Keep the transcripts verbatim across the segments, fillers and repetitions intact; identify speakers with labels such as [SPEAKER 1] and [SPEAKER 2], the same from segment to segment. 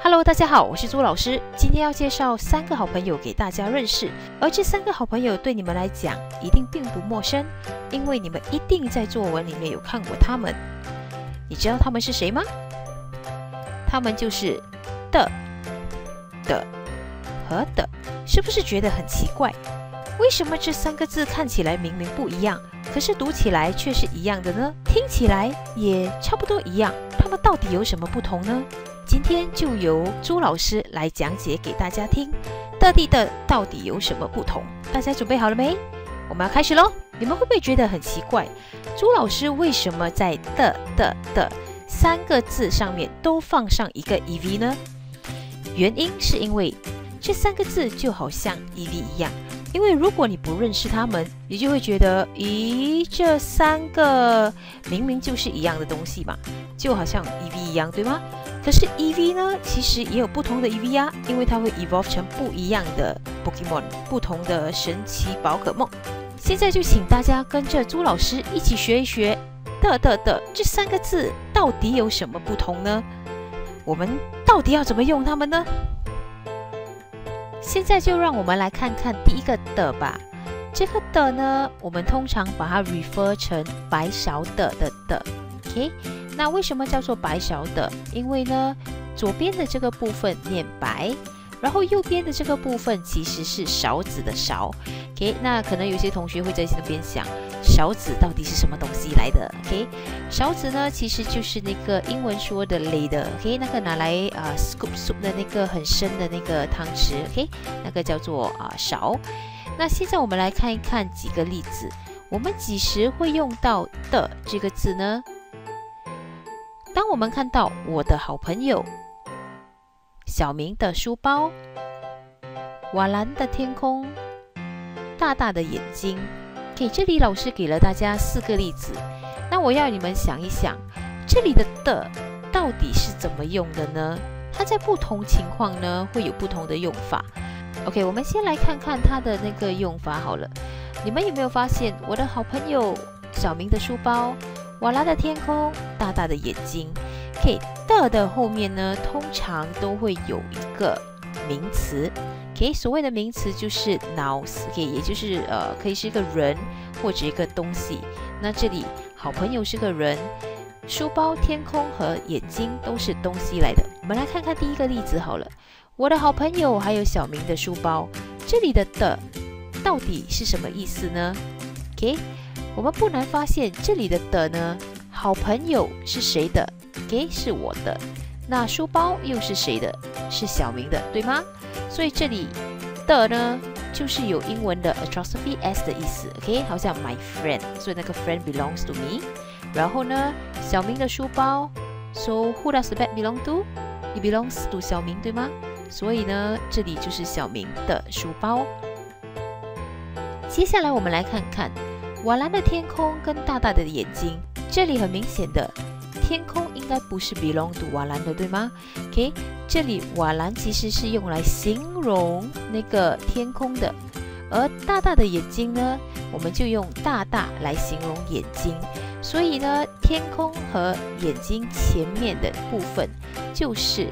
[SPEAKER 1] Hello， 大家好，我是朱老师。今天要介绍三个好朋友给大家认识，而这三个好朋友对你们来讲一定并不陌生，因为你们一定在作文里面有看过他们。你知道他们是谁吗？他们就是的、的和的。是不是觉得很奇怪？为什么这三个字看起来明明不一样，可是读起来却是一样的呢？听起来也差不多一样，他们到底有什么不同呢？今天就由朱老师来讲解给大家听，的地的到底有什么不同？大家准备好了没？我们要开始咯。你们会不会觉得很奇怪？朱老师为什么在的的的三个字上面都放上一个 E V 呢？原因是因为这三个字就好像 E V 一样，因为如果你不认识他们，你就会觉得，咦，这三个明明就是一样的东西嘛，就好像 E V 一样，对吗？可是 E V 呢，其实也有不同的 E V 啊，因为它会 evolve 成不一样的 Pokemon， 不同的神奇宝可梦。现在就请大家跟着朱老师一起学一学的的的这三个字到底有什么不同呢？我们到底要怎么用它们呢？现在就让我们来看看第一个的吧。这个的呢，我们通常把它 refer 成白勺的的的 ，OK？ 那为什么叫做白勺的？因为呢，左边的这个部分念白，然后右边的这个部分其实是勺子的勺 ，OK？ 那可能有些同学会在那边想，勺子到底是什么东西来的 ？OK？ 勺子呢，其实就是那个英文说的 ladle，OK？ 那个拿来啊、呃、scoop soup 的那个很深的那个汤匙 ，OK？ 那个叫做啊、呃、勺。那现在我们来看一看几个例子，我们几时会用到的这个字呢？当我们看到我的好朋友小明的书包、瓦蓝的天空、大大的眼睛，给这里老师给了大家四个例子。那我要你们想一想，这里的的到底是怎么用的呢？它在不同情况呢会有不同的用法。OK， 我们先来看看它的那个用法好了。你们有没有发现，我的好朋友小明的书包、瓦拉的天空、大大的眼睛 ，OK， 的的后面呢，通常都会有一个名词 ，OK， 所谓的名词就是 nouns，OK， 也就是呃，可以是一个人或者一个东西。那这里好朋友是个人，书包、天空和眼睛都是东西来的。我们来看看第一个例子好了。我的好朋友还有小明的书包，这里的的到底是什么意思呢 ？OK， 我们不难发现，这里的的呢，好朋友是谁的 ？OK， 是我的。那书包又是谁的？是小明的，对吗？所以这里的呢，就是有英文的 apostrophe s 的意思 ，OK， 好像 my friend， 所以那个 friend belongs to me。然后呢，小明的书包 ，so who does the bag belong to？It belongs to 小明，对吗？所以呢，这里就是小明的书包。接下来我们来看看瓦蓝的天空跟大大的眼睛。这里很明显的，天空应该不是 belong to 瓦蓝的，对吗 ？OK， 这里瓦蓝其实是用来形容那个天空的，而大大的眼睛呢，我们就用大大来形容眼睛。所以呢，天空和眼睛前面的部分就是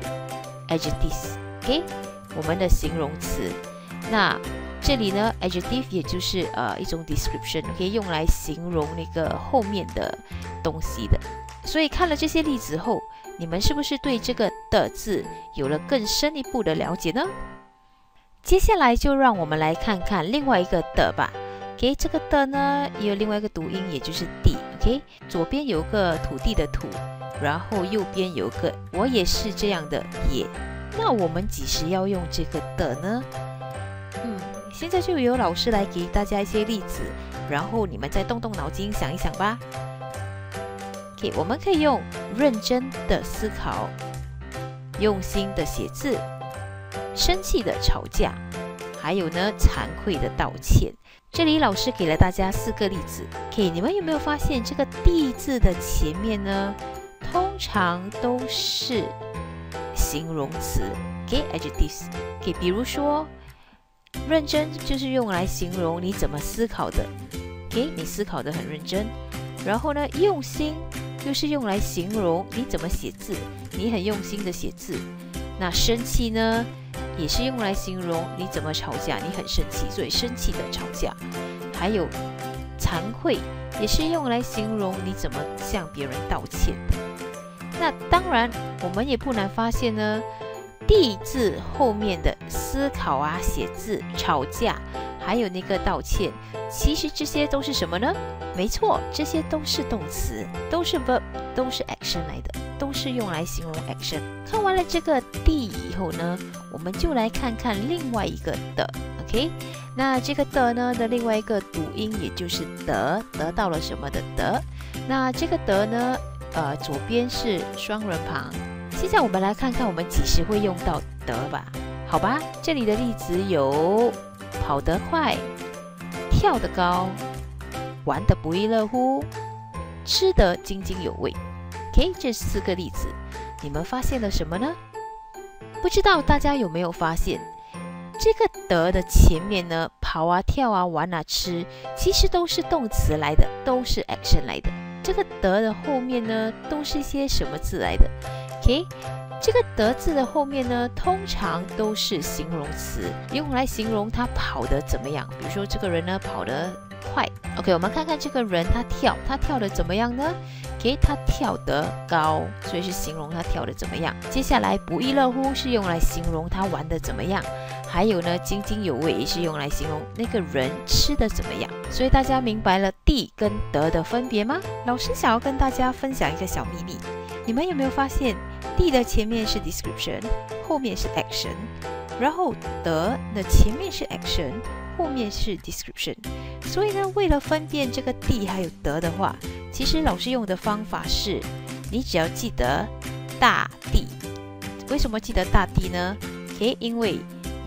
[SPEAKER 1] adjectives。OK， 我们的形容词。那这里呢 ，adjective 也就是呃一种 description， 可以用来形容那个后面的东西的。所以看了这些例子后，你们是不是对这个的字有了更深一步的了解呢？接下来就让我们来看看另外一个的吧。OK， 这个的呢也有另外一个读音，也就是地。OK， 左边有个土地的土，然后右边有个我也是这样的也。那我们几时要用这个的呢？嗯，现在就由老师来给大家一些例子，然后你们再动动脑筋想一想吧。OK， 我们可以用认真的思考、用心的写字、生气的吵架，还有呢惭愧的道歉。这里老师给了大家四个例子。OK， 你们有没有发现这个地字的前面呢，通常都是形容词 ，OK， adjectives， OK， 比如说，认真就是用来形容你怎么思考的 ，OK， 你思考的很认真。然后呢，用心就是用来形容你怎么写字，你很用心的写字。 那生气呢，也是用来形容你怎么吵架，你很生气，所以生气的吵架。还有惭愧，也是用来形容你怎么向别人道歉的。那当然，我们也不难发现呢，地字后面的思考啊、写字、吵架，还有那个道歉，其实这些都是什么呢？没错，这些都是动词，都是 verb， 都是 action 来的，都是用来形容 action。看完了这个地以后呢，我们就来看看另外一个的 ，OK？ 那这个的呢的另外一个读音，也就是得，得到了什么的得。那这个得呢，呃，左边是双人旁。现在我们来看看我们几时会用到得吧？好吧，这里的例子有跑得快、跳得高、玩得不亦乐乎、吃得津津有味。OK， 这四个例子，你们发现了什么呢？不知道大家有没有发现，这个得的前面呢，跑啊、跳啊、玩啊、吃，其实都是动词来的，都是 action 来的。这个得的后面呢，都是一些什么字来的 ？OK， 这个得字的后面呢，通常都是形容词，用来形容他跑得怎么样。比如说这个人呢，跑得快。OK， 我们看看这个人他跳，他跳得怎么样呢？ OK， 他跳得高，所以是形容他跳得怎么样。接下来不亦乐乎是用来形容他玩得怎么样。还有呢，津津有味也是用来形容那个人吃的怎么样。所以大家明白了地跟得的分别吗？老师想要跟大家分享一个小秘密，你们有没有发现地的前面是 description， 后面是 action， 然后得的前面是 action， 后面是 description。所以呢，为了分辨这个地还有得的话，其实老师用的方法是，你只要记得大地。为什么记得大地呢？ OK， 因为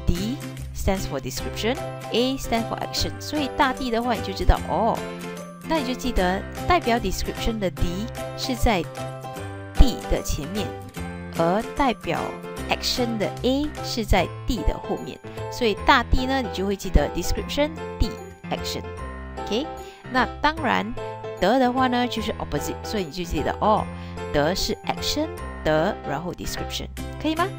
[SPEAKER 1] D stands for description， A stands for action， 所以大地的话你就知道哦，那你就记得代表 description 的 D 是在 D 的前面，而代表 action 的 A 是在 D 的后面，所以大地呢你就会记得 description D action。OK， 那当然得的话呢就是 opposite， 所以你就记得哦，得是 action 得，然后 description， 可以吗？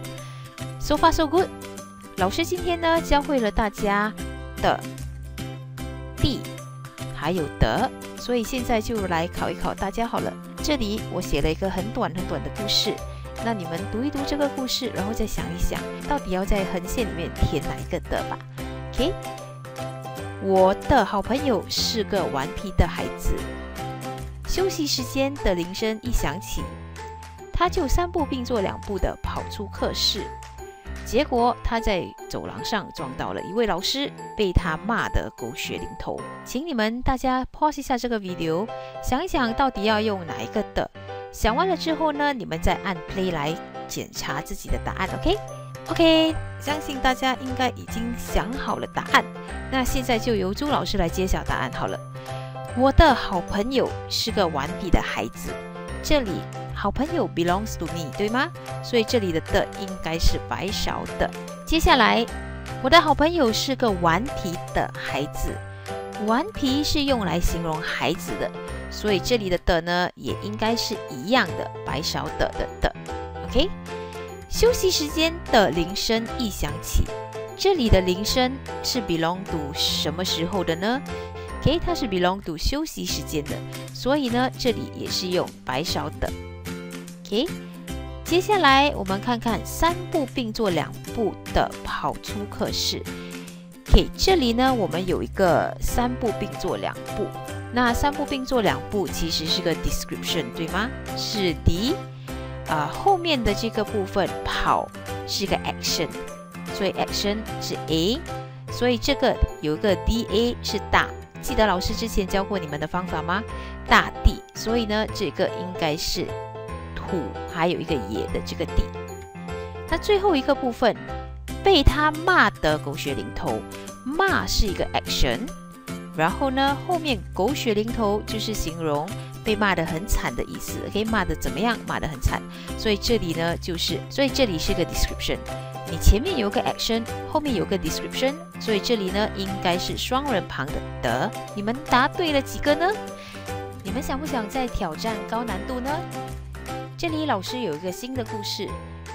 [SPEAKER 1] So far so good。老师今天呢教会了大家的地还有得，所以现在就来考一考大家好了。这里我写了一个很短很短的故事，那你们读一读这个故事，然后再想一想，到底要在横线里面填哪一个的吧。OK， 我的好朋友是个顽皮的孩子，休息时间的铃声一响起，他就三步并作两步的跑出课室。结果他在走廊上撞到了一位老师，被他骂得狗血淋头。请你们大家 pause 一下这个 video， 想一想到底要用哪一个的。想完了之后呢，你们再按 play 来检查自己的答案。 OK OK， 相信大家应该已经想好了答案。那现在就由朱老师来揭晓答案好了。我的好朋友是个顽皮的孩子，这里好朋友 belongs to me， 对吗？所以这里的的应该是白勺的。接下来，我的好朋友是个顽皮的孩子，顽皮是用来形容孩子的，所以这里的的呢也应该是一样的，白勺的的的。OK， 休息时间的铃声一响起，这里的铃声是 belong to 什么时候的呢？ OK， 它是 belong to 休息时间的，所以呢这里也是用白勺的。OK， 接下来我们看看三步并作两步的跑出课室。OK， 这里呢我们有一个三步并作两步，那三步并作两步其实是个 description， 对吗？是 D， 啊、呃，后面的这个部分跑是个 action， 所以 action 是 A， 所以这个有一个 D A 是大。记得老师之前教过你们的方法吗？大地，所以呢这个应该是土，还有一个野的这个地。那最后一个部分，被他骂得狗血淋头，骂是一个 action， 然后呢后面狗血淋头就是形容被骂得很惨的意思。可以骂得怎么样？骂得很惨，所以这里呢就是所以这里是个 description， 你前面有个 action， 后面有个 description， 所以这里呢应该是双人旁的的。你们答对了几个呢？你们想不想再挑战高难度呢？这里老师有一个新的故事，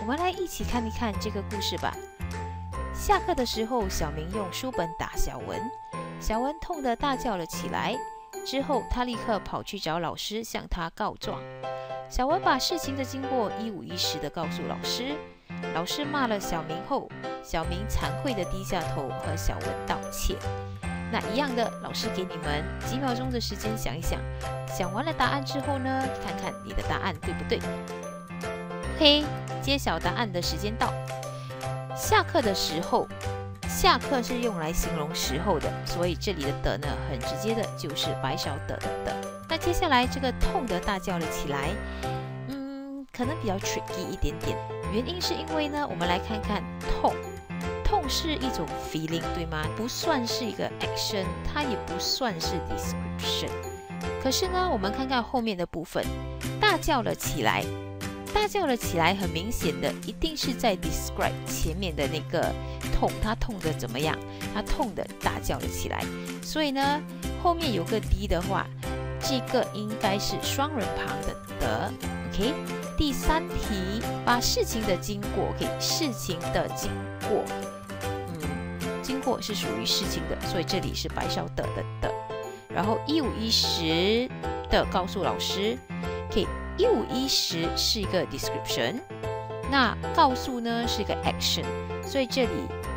[SPEAKER 1] 我们来一起看一看这个故事吧。下课的时候，小明用书本打小文，小文痛得大叫了起来。之后，他立刻跑去找老师，向他告状。小文把事情的经过一五一十地告诉老师。老师骂了小明后，小明惭愧地低下头和小文道歉。那一样的，老师给你们几秒钟的时间想一想，想完了答案之后呢，看看你的答案对不对。OK， 揭晓答案的时间到。下课的时候，下课是用来形容时候的，所以这里的的呢，很直接的就是白小的的的。那接下来这个痛的大叫了起来，嗯，可能比较 tricky 一点点。原因是因为呢，我们来看看痛，痛是一种 feeling， 对吗？不算是一个 action， 它也不算是 description。可是呢，我们看看后面的部分，大叫了起来。大叫了起来，很明显的一定是在 describe 前面的那个痛，他痛的怎么样？他痛的大叫了起来。所以呢，后面有个 d 的话，这个应该是双人旁的的。OK， 第三题，把事情的经过 ，OK， 事情的经过，嗯，经过是属于事情的，所以这里是白小的的的。然后一五一十的告诉老师 ，OK。一五一十是一个 description， 那告诉呢是一个 action， 所以这里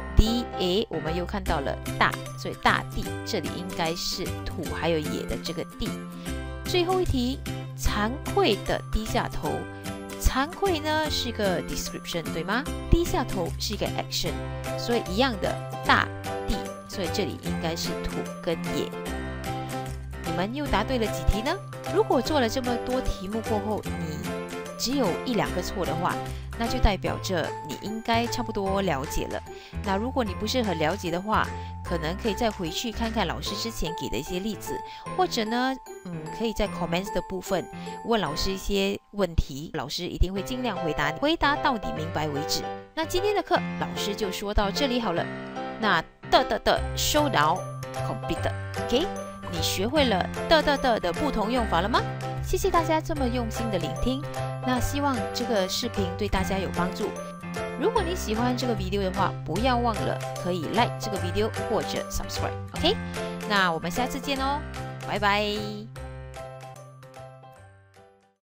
[SPEAKER 1] D A 我们又看到了大，所以大地这里应该是土还有野的这个地。最后一题，惭愧的低下头，惭愧呢是一个 description 对吗？低下头是一个 action， 所以一样的大地，所以这里应该是土跟野。你们又答对了几题呢？如果做了这么多题目过后，你只有一两个错的话，那就代表着你应该差不多了解了。那如果你不是很了解的话，可能可以再回去看看老师之前给的一些例子，或者呢，嗯，可以在 comments 的部分问老师一些问题，老师一定会尽量回答你，回答到底明白为止。那今天的课老师就说到这里好了。那的的的 show now complete，OK？你学会了的的的的不同用法了吗？谢谢大家这么用心的聆听，那希望这个视频对大家有帮助。如果你喜欢这个 video 的话，不要忘了可以 like 这个 video 或者 subscribe，OK？ 那我们下次见哦，拜拜。